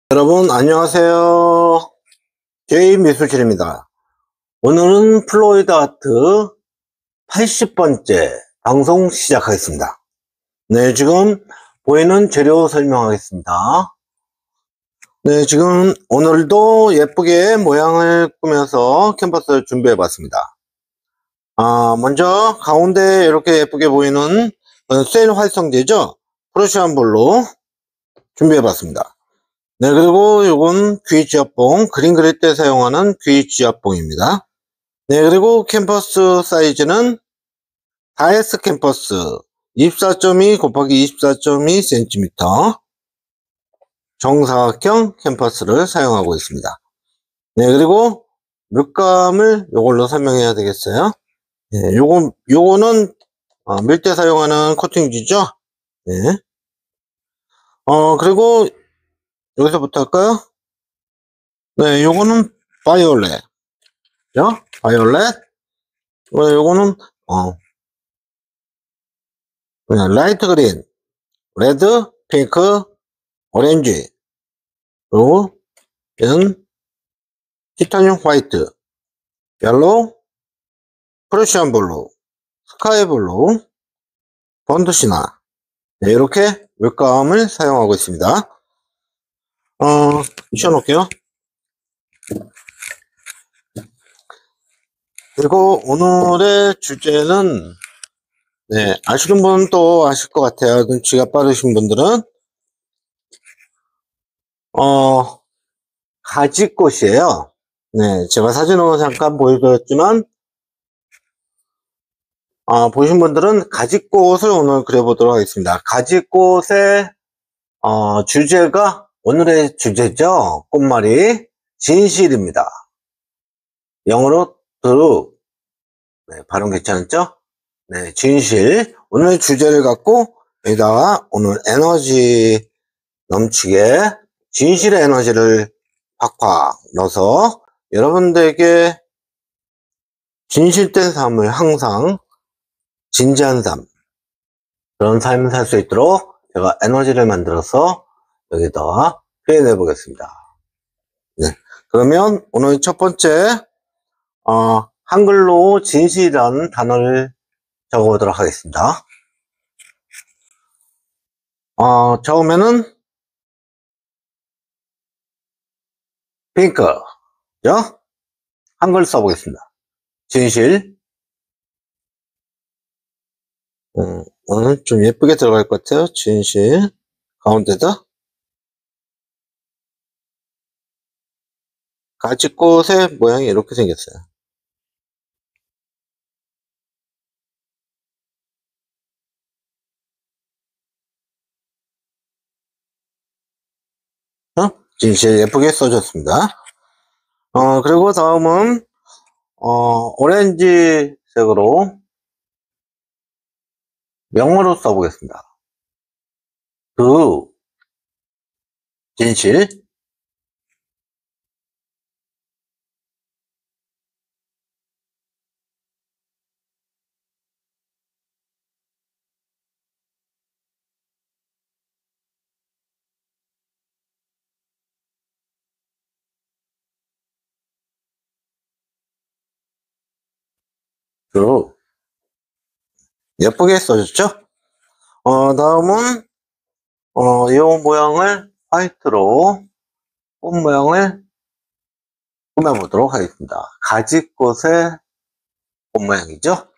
여러분 안녕하세요. J미술실입니다. 오늘은 플로이드 아트 80번째 방송 시작하겠습니다. 네, 지금 보이는 재료 설명하겠습니다. 네, 지금 오늘도 예쁘게 모양을 꾸며서 캔버스를 준비해 봤습니다. 먼저 가운데 이렇게 예쁘게 보이는 셀 활성제죠. 프루시안 볼로 준비해 봤습니다. 네, 그리고 이건 귀 지압봉, 그림 그릴 때 사용하는 귀 지압봉입니다. 네, 그리고 캔버스 사이즈는 다이스 캔버스 24.2 곱하기 24.2cm 정사각형 캔버스를 사용하고 있습니다. 네, 그리고 물감을 이걸로 설명해야 되겠어요. 네, 요거는 밀 때 사용하는 코팅지죠. 네. 그리고 여기서부터 할까요? 네, 요거는 바이올렛. 바이올렛. 요거는 그냥 라이트 그린, 레드, 핑크, 오렌지, 그리고 얘는 티타늄 화이트, 옐로우, 프레시안 블루, 스카이 블루, 번드시나. 네, 이렇게 물감을 사용하고 있습니다. 치워놓을게요. 그리고 오늘의 주제는, 네, 아시는 분은 또 아실 것 같아요. 눈치가 빠르신 분들은. 가지꽃이에요. 네, 제가 사진으로 잠깐 보여드렸지만, 보신 분들은 가지꽃을 오늘 그려보도록 하겠습니다. 가지꽃의 주제가 오늘의 주제죠. 꽃말이 진실입니다. 영어로 true. 네, 발음 괜찮았죠? 네, 진실. 오늘의 주제를 갖고 여기다가 오늘 에너지 넘치게 진실의 에너지를 팍팍 넣어서 여러분들에게 진실된 삶을 항상 진지한 삶, 그런 삶을 살 수 있도록 제가 에너지를 만들어서 여기다가 표현해 보겠습니다. 네. 그러면 오늘 첫 번째, 한글로 진실이라는 단어를 적어 보도록 하겠습니다. 처음에는 핑크, 죠? 한글 써보겠습니다. 진실. 오늘 좀 예쁘게 들어갈 것 같아요. 진실. 가운데다 가지꽃의 모양이 이렇게 생겼어요. 진실 예쁘게 써줬습니다. 그리고 다음은 오렌지 색으로 영어로 써보겠습니다. 그 진실. 그 예쁘게 써줬죠. 다음은 이 모양을 화이트로 꽃 모양을 꾸며보도록 하겠습니다. 가지꽃의 꽃 모양이죠.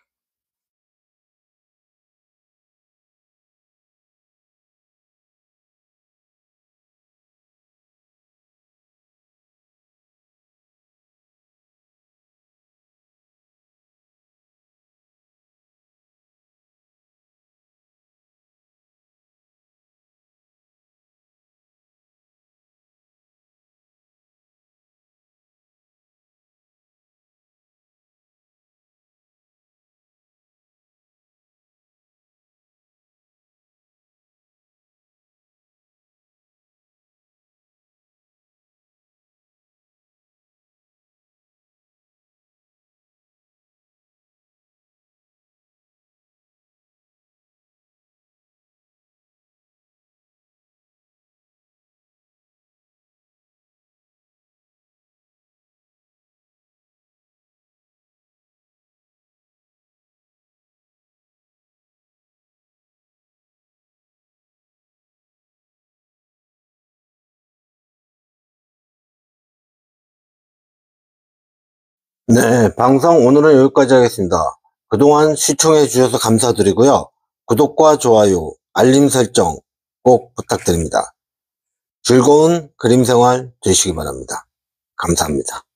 네, 방송 오늘은 여기까지 하겠습니다. 그동안 시청해 주셔서 감사드리고요. 구독과 좋아요, 알림 설정 꼭 부탁드립니다. 즐거운 그림 생활 되시기 바랍니다. 감사합니다.